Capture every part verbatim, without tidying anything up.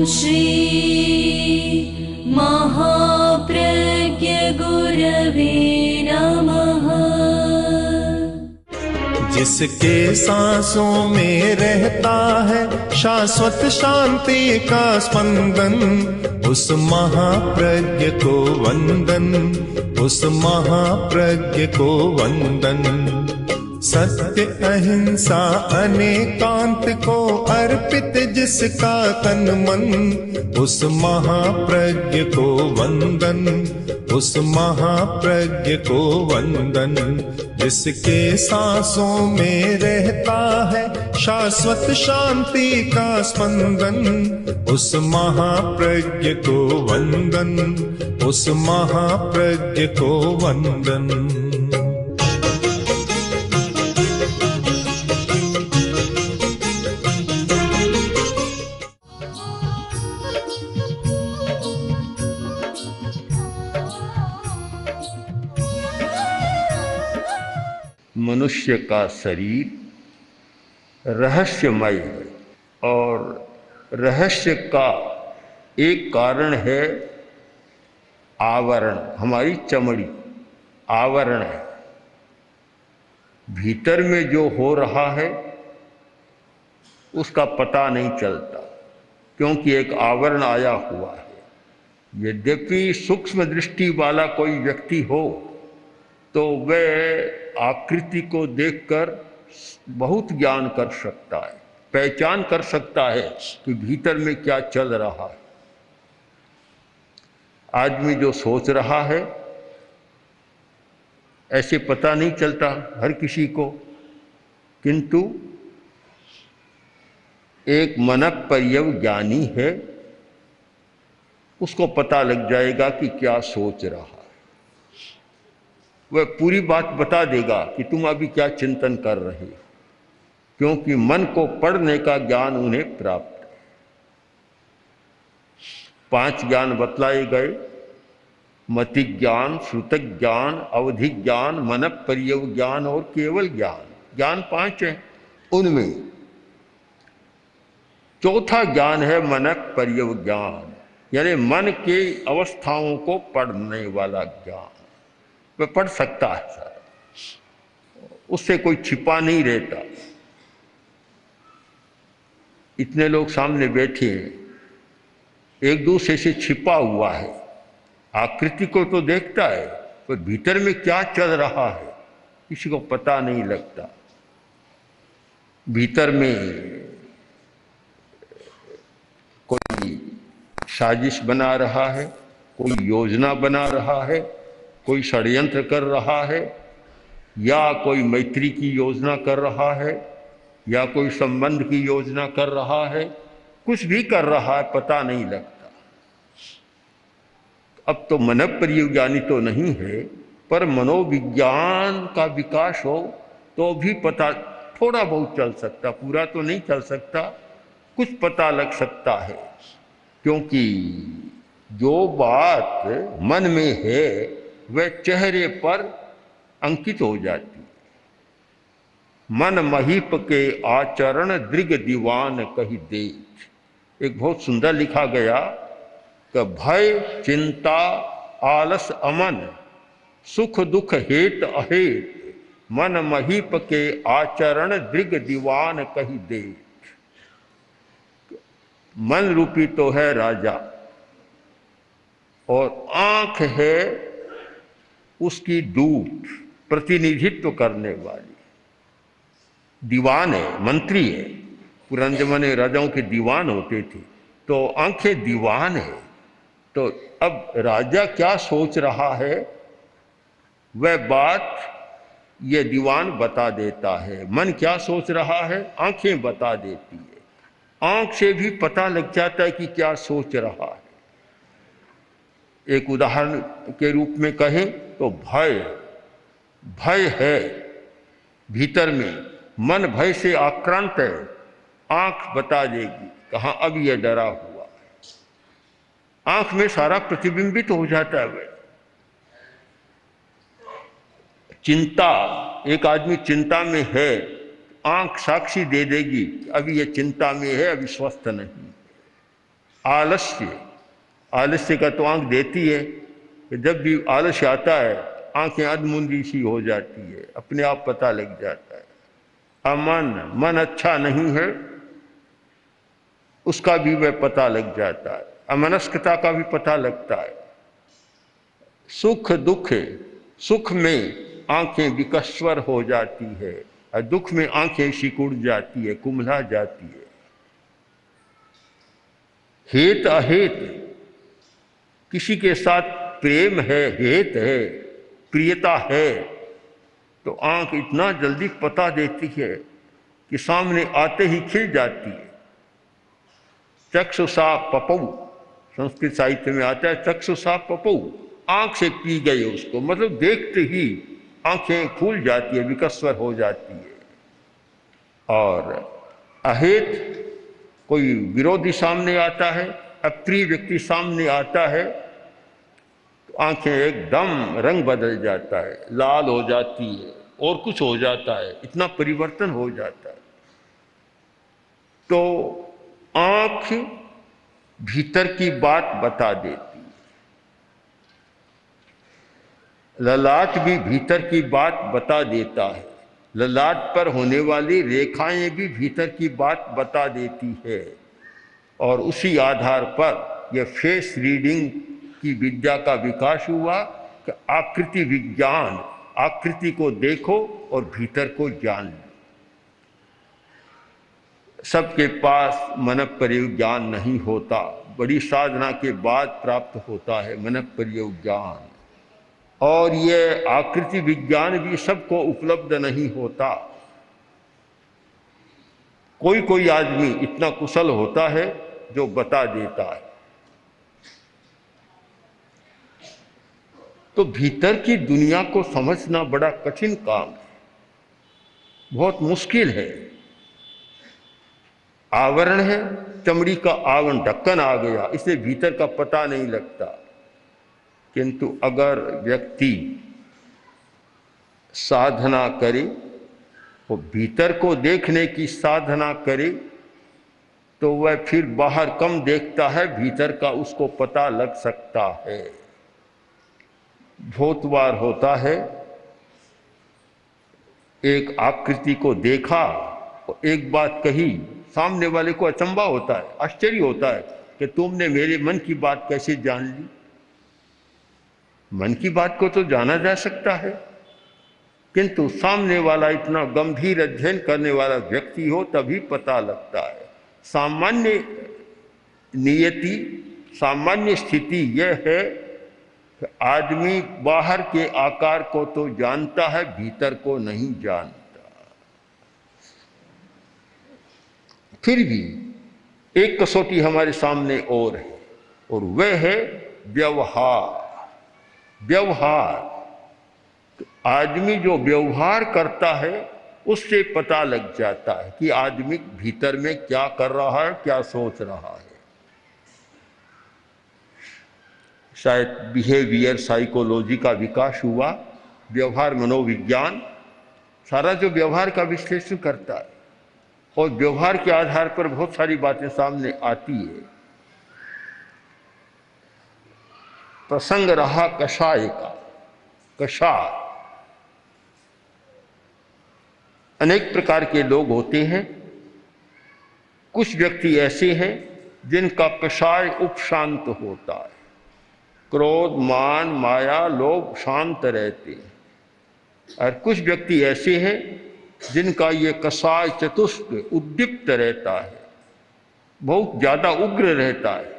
श्री महाप्रज्ञ गुरवे नमः। जिसके सांसों में रहता है शाश्वत शांति का स्पंदन, उस महाप्रज्ञ को वंदन, उस महाप्रज्ञ को वंदन। सत्य अहिंसा अनेकांत को अर्पित जिसका तन मन, उस महाप्रज्ञ को वंदन, उस महाप्रज्ञ को वंदन। जिसके सांसों में रहता है शाश्वत शांति का स्पंदन, उस महाप्रज्ञ को वंदन, उस महाप्रज्ञ को वंदन। मनुष्य का शरीर रहस्यमय है और रहस्य का एक कारण है आवरण। हमारी चमड़ी आवरण है। भीतर में जो हो रहा है उसका पता नहीं चलता, क्योंकि एक आवरण आया हुआ है। यद्यपि सूक्ष्म दृष्टि वाला कोई व्यक्ति हो तो वह आकृति को देखकर बहुत ज्ञान कर सकता है, पहचान कर सकता है कि भीतर में क्या चल रहा है। आदमी जो सोच रहा है ऐसे पता नहीं चलता हर किसी को, किंतु एक मनक पर्यवज्ञानी है, उसको पता लग जाएगा कि क्या सोच रहा है। वह पूरी बात बता देगा कि तुम अभी क्या चिंतन कर रहे हो, क्योंकि मन को पढ़ने का ज्ञान उन्हें प्राप्त है। पांच ज्ञान बतलाए गए: मति ज्ञान, श्रुत ज्ञान, अवधि ज्ञान, मन पर्यव ज्ञान और केवल ज्ञान। ज्ञान पांच है। उनमें चौथा ज्ञान है मनक पर्यव ज्ञान, यानी मन के अवस्थाओं को पढ़ने वाला ज्ञान। वह पढ़ सकता है सारा, उससे कोई छिपा नहीं रहता। इतने लोग सामने बैठे हैं, एक दूसरे से छिपा हुआ है। आकृति को तो देखता है, पर भीतर में क्या चल रहा है किसी को पता नहीं लगता। भीतर में कोई साजिश बना रहा है, कोई योजना बना रहा है, कोई षड्यंत्र कर रहा है, या कोई मैत्री की योजना कर रहा है, या कोई संबंध की योजना कर रहा है। कुछ भी कर रहा है, पता नहीं लगता। अब तो मन पर्यवज्ञानी तो नहीं है, पर मनोविज्ञान का विकास हो तो भी पता थोड़ा बहुत चल सकता, पूरा तो नहीं चल सकता, कुछ पता लग सकता है। क्योंकि जो बात मन में है वह चेहरे पर अंकित हो जाती। मन महीप के आचरण दृग दीवान कही देख। एक बहुत सुंदर लिखा गया कि भय, चिंता, आलस, अमन, सुख दुख हेत अहेत, मन महीप के आचरण दृग दीवान कही देख। मन रूपी तो है राजा और आंख है उसकी दूत, प्रतिनिधित्व करने वाली। दीवान है, मंत्री है। पुराने जमाने राजाओं के दीवान होते थे, तो आंखें दीवान है। तो अब राजा क्या सोच रहा है वह बात ये दीवान बता देता है। मन क्या सोच रहा है आंखें बता देती है। आंख से भी पता लग जाता है कि क्या सोच रहा है। एक उदाहरण के रूप में कहें तो भय भय है भीतर में, मन भय से आक्रांत है। आंख बता देगी कहाँ अब यह डरा हुआ है। आंख में सारा प्रतिबिंबित हो जाता है। वह चिंता, एक आदमी चिंता में है, आंख साक्षी दे देगी अभी यह चिंता में है, अभी स्वस्थ नहीं। आलस्य, आलस्य का तो आंख देती है कि जब भी आलस्य आता है आंखें अधमुंदी सी हो जाती है, अपने आप पता लग जाता है। अमन, मन अच्छा नहीं है उसका भी वह पता लग जाता है, अमनस्कता का भी पता लगता है। सुख दुख, सुख में आंखें विकस्वर हो जाती है और दुख में आंखें सिकुड़ जाती है, कुम्हला जाती है। हेत अहेत, किसी के साथ प्रेम है, हेत है, प्रियता है, तो आंख इतना जल्दी पता देती है कि सामने आते ही खिल जाती है। चक्षुषा पपौ, संस्कृत साहित्य में आता है चक्षुषा पपौ, आंख से पी गए उसको, मतलब देखते ही आंखें खुल जाती है, विकस्वर हो जाती है। और अहेत, कोई विरोधी सामने आता है, अप्रिय व्यक्ति सामने आता है तो आंखें एकदम रंग बदल जाता है, लाल हो जाती है और कुछ हो जाता है, इतना परिवर्तन हो जाता है। तो आंख भीतर की बात बता देती है, ललाट भी भीतर की बात बता देता है, ललाट पर होने वाली रेखाएं भी भीतर की बात बता देती है। और उसी आधार पर यह फेस रीडिंग की विद्या का विकास हुआ कि आकृति विज्ञान, आकृति को देखो और भीतर को जान लो। सबके पास मन प्रयोग ज्ञान नहीं होता, बड़ी साधना के बाद प्राप्त होता है मन प्रयोग ज्ञान। और ये आकृति विज्ञान भी सबको उपलब्ध नहीं होता। कोई कोई आदमी इतना कुशल होता है जो बता देता है। तो भीतर की दुनिया को समझना बड़ा कठिन काम है, बहुत मुश्किल है। आवरण है, चमड़ी का आवरण, ढक्कन आ गया, इससे भीतर का पता नहीं लगता। किंतु अगर व्यक्ति साधना करे, वो भीतर को देखने की साधना करे, तो वह फिर बाहर कम देखता है, भीतर का उसको पता लग सकता है। बहुत बार होता है, एक आकृति को देखा और एक बात कही, सामने वाले को अचंभा होता है, आश्चर्य होता है कि तुमने मेरे मन की बात कैसे जान ली। मन की बात को तो जाना जा सकता है, किंतु सामने वाला इतना गंभीर अध्ययन करने वाला व्यक्ति हो तभी पता लगता है। सामान्य नियति, सामान्य स्थिति यह है कि आदमी बाहर के आकार को तो जानता है, भीतर को नहीं जानता। फिर भी एक कसौटी हमारे सामने और है, और वह है व्यवहार। व्यवहार, तो आदमी जो व्यवहार करता है उससे पता लग जाता है कि आदमी भीतर में क्या कर रहा है, क्या सोच रहा है। शायद बिहेवियर साइकोलॉजी का विकास हुआ, व्यवहार मनोविज्ञान सारा जो व्यवहार का विश्लेषण करता है, और व्यवहार के आधार पर बहुत सारी बातें सामने आती है। प्रसंग रहा कषाय का, कषाय, अनेक प्रकार के लोग होते हैं। कुछ व्यक्ति ऐसे हैं जिनका कषाय उपशांत होता है, क्रोध मान माया लोभ शांत रहते हैं। और कुछ व्यक्ति ऐसे हैं जिनका ये कषाय चतुष्क उद्दीप्त रहता है, बहुत ज्यादा उग्र रहता है।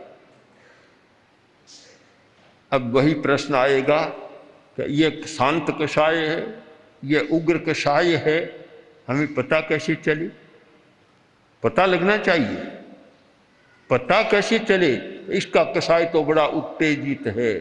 अब वही प्रश्न आएगा कि ये शांत कषाय है, ये उग्र कषाय है, हमें पता कैसे चले? पता लगना चाहिए। पता कैसे चले? इसका कषाय तो बड़ा उत्तेजित है,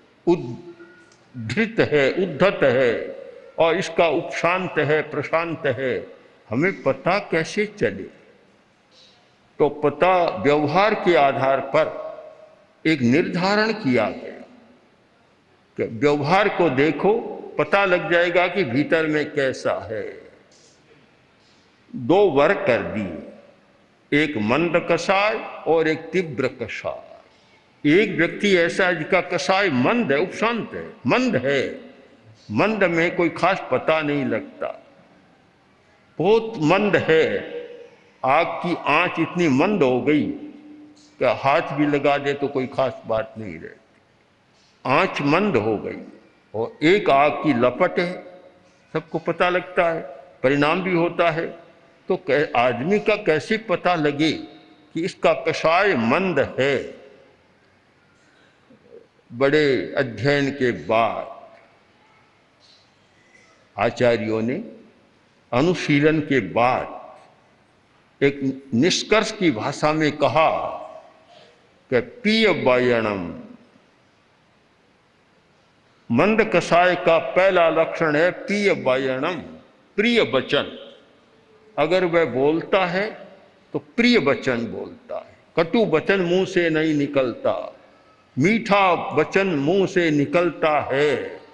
उद्धृत है, उद्धत है, और इसका उपशांत है, प्रशांत है। हमें पता कैसे चले? तो पता व्यवहार के आधार पर एक निर्धारण किया गया कि व्यवहार को देखो, पता लग जाएगा कि भीतर में कैसा है। दो वर्ग कर दिए, एक मंद कषाय और एक तीव्र कषाय। एक व्यक्ति ऐसा है जिसका कषाय मंद है, उपशांत है, मंद है, मंद में कोई खास पता नहीं लगता, बहुत मंद है। आग की आंच इतनी मंद हो गई कि हाथ भी लगा दे तो कोई खास बात नहीं रहती, आंच मंद हो गई। और एक आग की लपट है, सबको पता लगता है, परिणाम भी होता है। तो आदमी का कैसे पता लगे कि इसका कषाय मंद है? बड़े अध्ययन के बाद आचार्यों ने, अनुशीलन के बाद एक निष्कर्ष की भाषा में कहा कि पीय वायणम, मंद कषाय का पहला लक्षण है पीय वायणम, प्रिय वचन। अगर वह बोलता है तो प्रिय वचन बोलता है, कटु वचन मुंह से नहीं निकलता, मीठा वचन मुंह से निकलता है।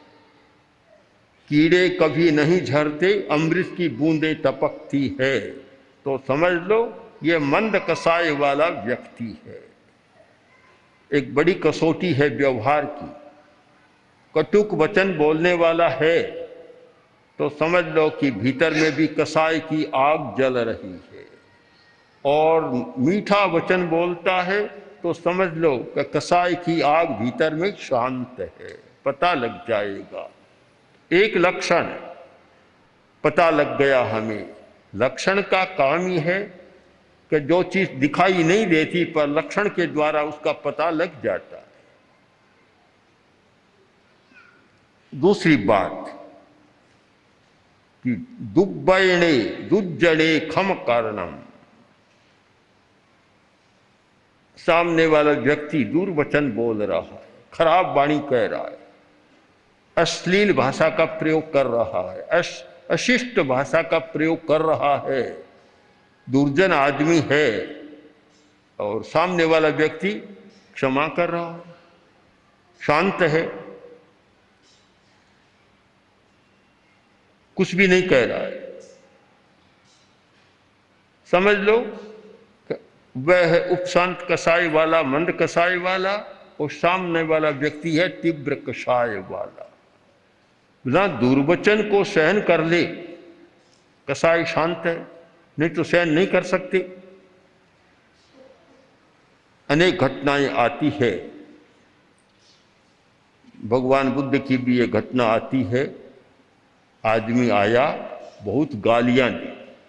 कीड़े कभी नहीं झरते, अमृत की बूंदें टपकती है। तो समझ लो ये मंद कषाय वाला व्यक्ति है। एक बड़ी कसौटी है व्यवहार की। कटुक वचन बोलने वाला है तो समझ लो कि भीतर में भी कषाय की आग जल रही है, और मीठा वचन बोलता है तो समझ लो कि कषाय की आग भीतर में शांत है, पता लग जाएगा। एक लक्षण पता लग गया हमें। लक्षण का काम ही है कि जो चीज दिखाई नहीं देती पर लक्षण के द्वारा उसका पता लग जाता है। दूसरी बात कि दुब्बयणे दुज्जड़े खम कारणम, सामने वाला व्यक्ति दुर्वचन बोल रहा है, खराब वाणी कह रहा है, अश्लील भाषा का प्रयोग कर रहा है, अश अशिष्ट भाषा का प्रयोग कर रहा है, दुर्जन आदमी है, और सामने वाला व्यक्ति क्षमा कर रहा है, शांत है, कुछ भी नहीं कह रहा है। समझ लो वह है उपशांत कषाय वाला, मंद कषाय वाला, और सामने वाला व्यक्ति है तीव्र कषाय वाला। ना दुर्वचन को सहन कर ले, कषाय शांत है, नहीं तो सहन नहीं कर सकते। अनेक घटनाएं आती है, भगवान बुद्ध की भी ये घटना आती है। आदमी आया, बहुत गालियां दी।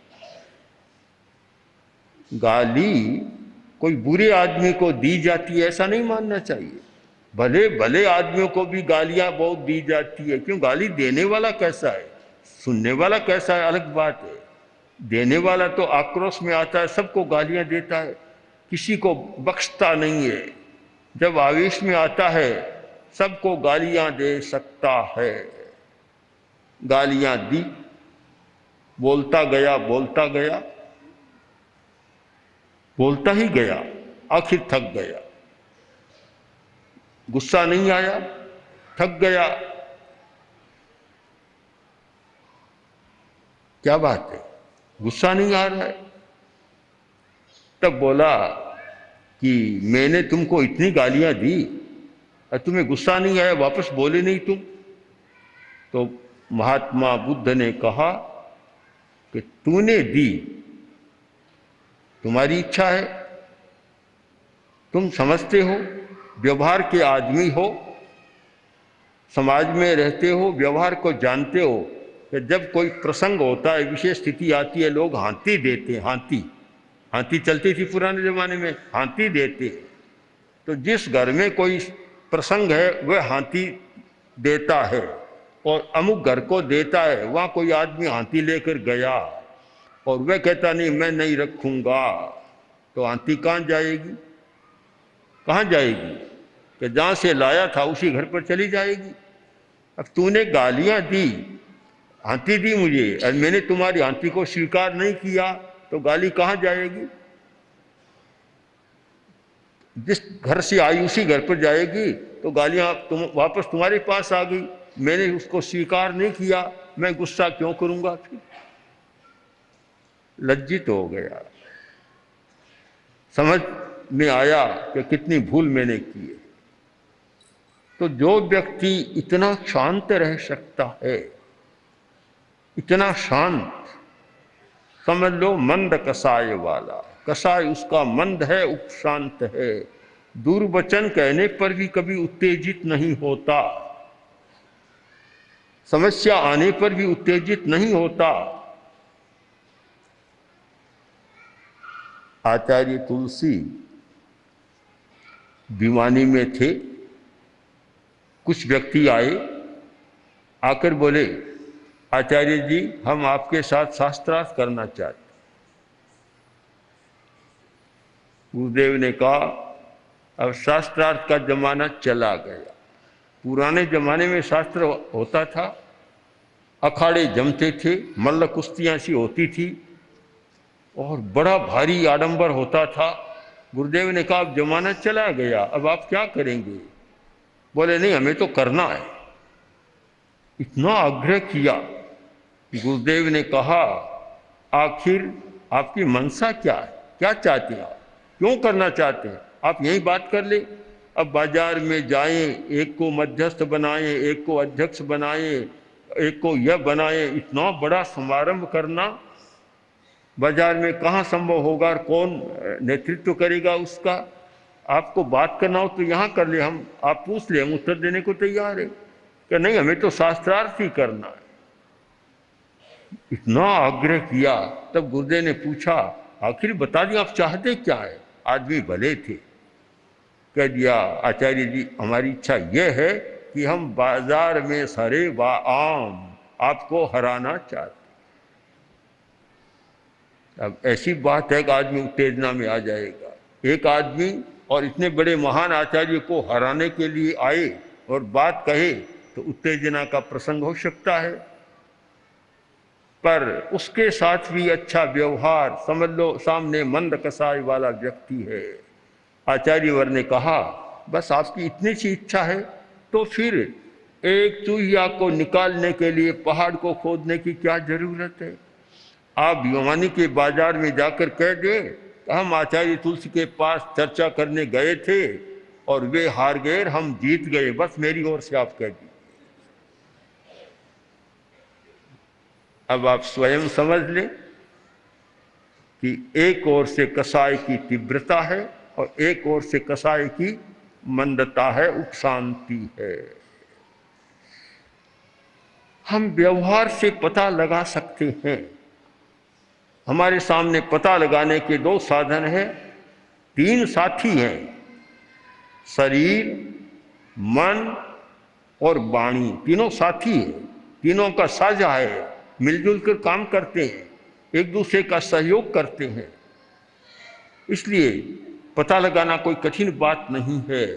गाली कोई बुरे आदमी को दी जाती है ऐसा नहीं मानना चाहिए, भले भले आदमियों को भी गालियां बहुत दी जाती है। क्यों? गाली देने वाला कैसा है, सुनने वाला कैसा है, अलग बात है। देने वाला तो आक्रोश में आता है, सबको गालियां देता है, किसी को बख्शता नहीं है। जब आवेश में आता है सबको गालियां दे सकता है। गालियां दी, बोलता गया बोलता गया बोलता ही गया, आखिर थक गया। गुस्सा नहीं आया, थक गया। क्या बात है, गुस्सा नहीं आ रहा है? तब बोला कि मैंने तुमको इतनी गालियां दी और तुम्हें गुस्सा नहीं आया, वापस बोले नहीं तुम। तो महात्मा बुद्ध ने कहा कि तूने दी, तुम्हारी इच्छा है, तुम समझते हो, व्यवहार के आदमी हो, समाज में रहते हो, व्यवहार को जानते हो कि जब कोई प्रसंग होता है, विशेष स्थिति आती है, लोग हाथी देते हैं। हाथी हाथी चलती थी पुराने जमाने में, हाथी देते। तो जिस घर में कोई प्रसंग है वह हाथी देता है, और अमुक घर को देता है, वहाँ कोई आदमी हाथी लेकर गया और वह कहता नहीं मैं नहीं रखूँगा, तो हाथी कहाँ जाएगी? कहाँ जाएगी? कि जहाँ से लाया था उसी घर पर चली जाएगी। अब तूने गालियाँ दी, हाथी दी मुझे, और मैंने तुम्हारी हाथी को स्वीकार नहीं किया, तो गाली कहाँ जाएगी? जिस घर से आई उसी घर पर जाएगी। तो गालियाँ तुम वापस तुम्हारे पास आ गई, मैंने उसको स्वीकार नहीं किया, मैं गुस्सा क्यों करूँगा? फिर लज्जित हो गया। समझ में आया कि कितनी भूल मैंने की है। तो जो व्यक्ति इतना शांत रह सकता है, इतना शांत, समझ लो मंद कसाय वाला, कसाय उसका मंद है, उपशांत है, दुर्वचन कहने पर भी कभी उत्तेजित नहीं होता, समस्या आने पर भी उत्तेजित नहीं होता। आचार्य तुलसी भिवानी में थे, कुछ व्यक्ति आए, आकर बोले आचार्य जी हम आपके साथ शास्त्रार्थ करना चाहते। गुरुदेव ने कहा अब शास्त्रार्थ का जमाना चला गया, पुराने जमाने में शास्त्र होता था, अखाड़े जमते थे, मल्ल कुश्तियां सी होती थी और बड़ा भारी आडंबर होता था। गुरुदेव ने कहा अब जमाना चला गया, अब आप क्या करेंगे? बोले नहीं हमें तो करना है। इतना आग्रह किया। गुरुदेव ने कहा आखिर आपकी मनसा क्या है, क्या चाहते हैं आप, क्यों करना चाहते हैं? आप यही बात कर ले। अब बाजार में जाएं, एक को मध्यस्थ बनाएं, एक को अध्यक्ष बनाएं, एक को यह बनाएं, इतना बड़ा समारंभ करना बाजार में कहाँ संभव होगा और कौन नेतृत्व करेगा उसका? आपको बात करना हो तो यहाँ कर ले, हम आप पूछ ले, हम उत्तर देने को तैयार है कि नहीं हमें तो शास्त्रार्थ ही करना है। इतना आग्रह किया। तब गुरुदेव ने पूछा आखिर बता दिया आप चाहते क्या है? आदमी भले थे, कह दिया आचार्य जी हमारी इच्छा यह है कि हम बाजार में सरे व आम आपको हराना चाहते। अब ऐसी बात है कि आदमी उत्तेजना में आ जाएगा। एक आदमी और इतने बड़े महान आचार्य को हराने के लिए आए और बात कहे तो उत्तेजना का प्रसंग हो सकता है, पर उसके साथ भी अच्छा व्यवहार, समझ लो सामने मंद कसाय वाला व्यक्ति है। आचार्य वर ने कहा बस आपकी इतनी सी इच्छा है तो फिर एक चूहिया को निकालने के लिए पहाड़ को खोदने की क्या जरूरत है? आप भिवानी के बाजार में जाकर कह दें हम आचार्य तुलसी के पास चर्चा करने गए थे और वे हार गए, हम जीत गए, बस मेरी ओर से आप कह दीजिए। अब आप स्वयं समझ लें कि एक ओर से कसाय की तीव्रता है और एक ओर से कसाय की मंदता है, उपशांति है। हम व्यवहार से पता लगा सकते हैं। हमारे सामने पता लगाने के दो साधन हैं, तीन साथी हैं, शरीर, मन और वाणी, तीनों साथी हैं, तीनों का साझा है, मिलजुल कर काम करते हैं, एक दूसरे का सहयोग करते हैं। इसलिए पता लगाना कोई कठिन बात नहीं है।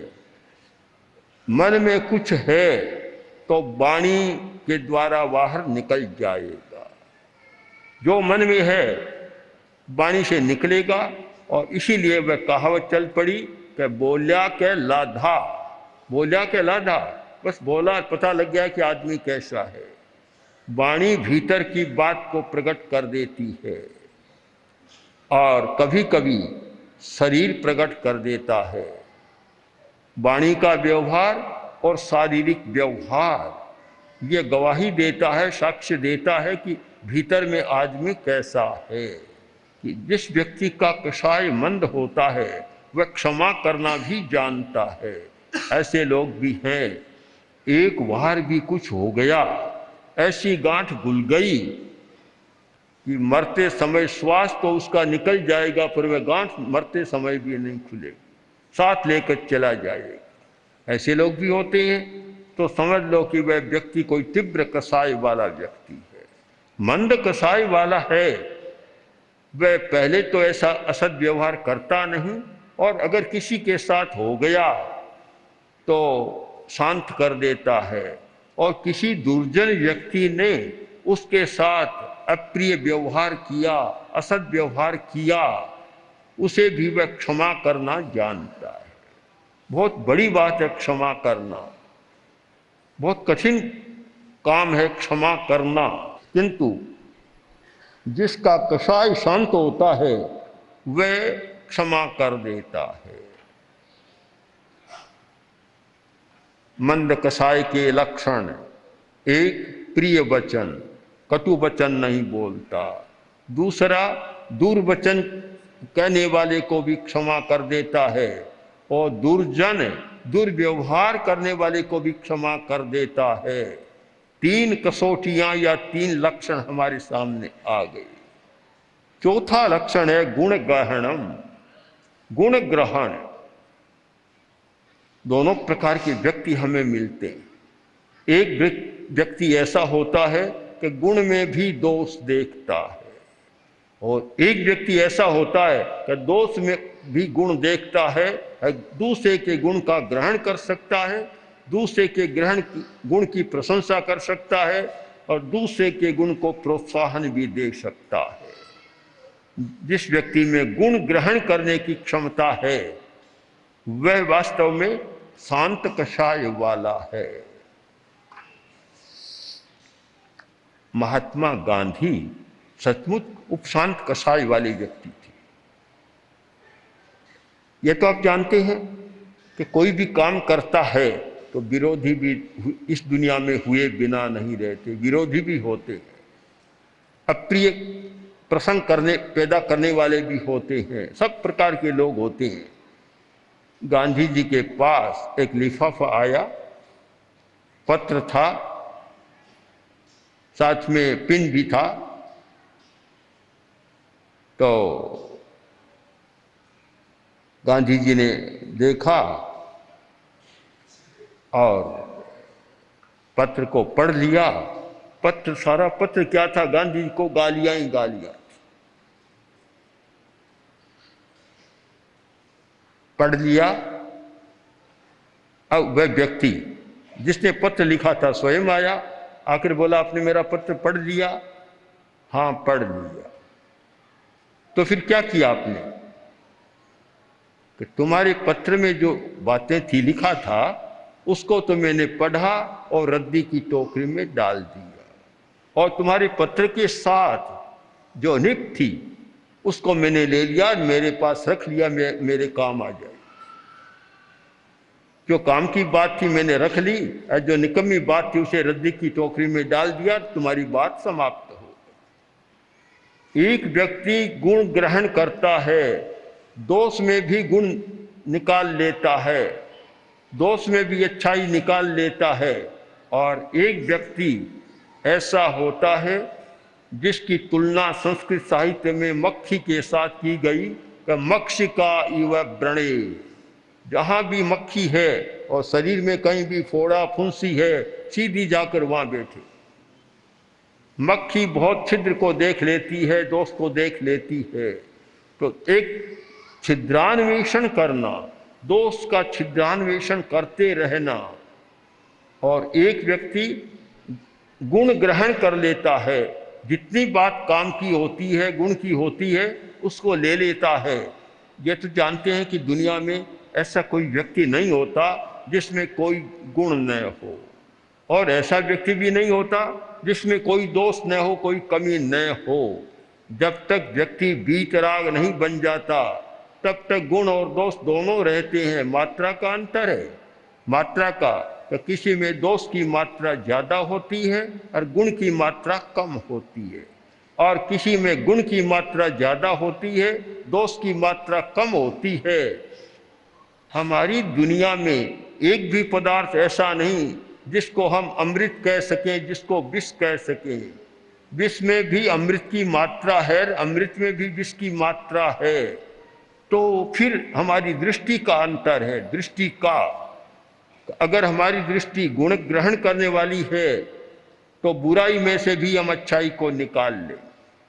मन में कुछ है तो वाणी के द्वारा बाहर निकल जाएगा। जो मन में है वाणी से निकलेगा और इसीलिए वह कहावत चल पड़ी कि बोल्या के लाधा, बोल्या के लाधा, बस बोला पता लग गया कि आदमी कैसा है। वाणी भीतर की बात को प्रकट कर देती है और कभी कभी शरीर प्रकट कर देता है। वाणी का व्यवहार और शारीरिक व्यवहार ये गवाही देता है, साक्ष्य देता है कि भीतर में आदमी कैसा है। कि जिस व्यक्ति का कसाय मंद होता है वह क्षमा करना भी जानता है। ऐसे लोग भी हैं। एक बार भी कुछ हो गया, ऐसी गांठ घुल गई कि मरते समय श्वास तो उसका निकल जाएगा पर वह गांठ मरते समय भी नहीं खुलेगी, साथ लेकर चला जाएगा। ऐसे लोग भी होते हैं। तो समझ लो कि वह व्यक्ति कोई तीव्र कसाय वाला व्यक्ति है। मंद कसाय वाला है वह पहले तो ऐसा असद व्यवहार करता नहीं और अगर किसी के साथ हो गया तो शांत कर देता है, और किसी दुर्जन व्यक्ति ने उसके साथ अप्रिय व्यवहार किया, असद व्यवहार किया, उसे भी वह क्षमा करना जानता है। बहुत बड़ी बात है क्षमा करना, बहुत कठिन काम है क्षमा करना। किंतु जिसका कसाय शांत होता है वह क्षमा कर देता है। मंद कसाई के लक्षण, एक प्रिय वचन, कटु वचन नहीं बोलता। दूसरा, दुर्वचन कहने वाले को भी क्षमा कर देता है और दुर्जन, दुर्व्यवहार करने वाले को भी क्षमा कर देता है। तीन कसौटियां या तीन लक्षण हमारे सामने आ गए। चौथा लक्षण है गुण ग्रहणम, गुण ग्रहण। दोनों प्रकार के व्यक्ति हमें मिलते हैं। एक व्यक्ति ऐसा होता है कि गुण में भी दोष देखता है, और एक व्यक्ति ऐसा होता है कि दोष में भी गुण देखता है, दूसरे के गुण का ग्रहण कर सकता है, दूसरे के ग्रहण गुण की प्रशंसा कर सकता है और दूसरे के गुण को प्रोत्साहन भी दे सकता है। जिस व्यक्ति में गुण ग्रहण करने की क्षमता है वह वास्तव में शांत कषाय वाला है। महात्मा गांधी सचमुच उपशांत कषाय वाले व्यक्ति थे। यह तो आप जानते हैं कि कोई भी काम करता है तो विरोधी भी इस दुनिया में हुए बिना नहीं रहते, विरोधी भी होते हैं, अप्रिय प्रसंग करने पैदा करने वाले भी होते हैं, सब प्रकार के लोग होते हैं। गांधी जी के पास एक लिफाफा आया, पत्र था, साथ में पिन भी था। तो गांधी जी ने देखा और पत्र को पढ़ लिया। पत्र, सारा पत्र क्या था? गांधी जी को गालियां ही गालियां। पढ़ लिया। अब वह व्यक्ति जिसने पत्र लिखा था स्वयं आया, आखिर बोला आपने मेरा पत्र पढ़ लिया? हाँ पढ़ लिया। तो फिर क्या किया आपने? कि तुम्हारे पत्र में जो बातें थी, लिखा था, उसको तो मैंने पढ़ा और रद्दी की टोकरी में डाल दिया, और तुम्हारे पत्र के साथ जो निक थी उसको मैंने ले लिया, मेरे पास रख लिया, मेरे काम आ जाए। जो काम की बात थी मैंने रख ली, और जो निकम्मी बात थी उसे रद्दी की टोकरी में डाल दिया, तुम्हारी बात समाप्त हो गई। एक व्यक्ति गुण ग्रहण करता है, दोष में भी गुण निकाल लेता है, दोष में भी अच्छाई निकाल लेता है। और एक व्यक्ति ऐसा होता है जिसकी तुलना संस्कृत साहित्य में मक्खी के साथ की गई कि मक्षिका इव व्रणे। जहाँ भी मक्खी है और शरीर में कहीं भी फोड़ा फुंसी है, सीधी जाकर वहाँ बैठे। मक्खी बहुत छिद्र को देख लेती है, दोष को देख लेती है। तो एक छिद्रान्वेषण करना, दोष का छिद्रान्वेषण करते रहना, और एक व्यक्ति गुण ग्रहण कर लेता है, जितनी बात काम की होती है, गुण की होती है, उसको ले लेता है। ये तो जानते हैं कि दुनिया में ऐसा कोई व्यक्ति नहीं होता जिसमें कोई गुण न हो, और ऐसा व्यक्ति भी नहीं होता जिसमें कोई दोष न हो, कोई कमी न हो। जब तक व्यक्ति वीतराग नहीं बन जाता तब तक गुण और दोष दोनों रहते हैं। मात्रा का अंतर है, मात्रा का, तो किसी में दोष की मात्रा ज़्यादा होती है और गुण की मात्रा कम होती है, और किसी में गुण की मात्रा ज़्यादा होती है, दोष की मात्रा कम होती है। हमारी दुनिया में एक भी पदार्थ ऐसा नहीं जिसको हम अमृत कह सकें, जिसको विष कह सकें। विष में भी अमृत की मात्रा है, अमृत में भी विष की मात्रा है। तो फिर हमारी दृष्टि का अंतर है, दृष्टि का। अगर हमारी दृष्टि गुण ग्रहण करने वाली है तो बुराई में से भी हम अच्छाई को निकाल लें।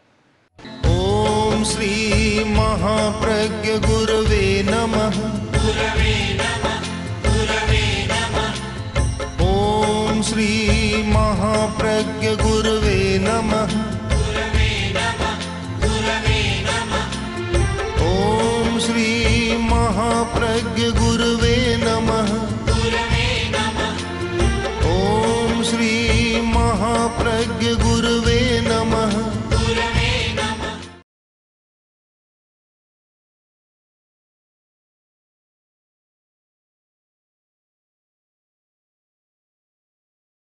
ओम श्री महाप्रज्ञ गुरवे नमः। गुरवे नमः, गुरवे नमः। ओम श्री महाप्रज्ञ गुरवे नमः। गुरवे नमः, गुरवे नमः। ओम श्री महाप्रज्ञ गुरवे नमः। गुरवे नमः। ओम श्री महाप्रज्ञ गुरवे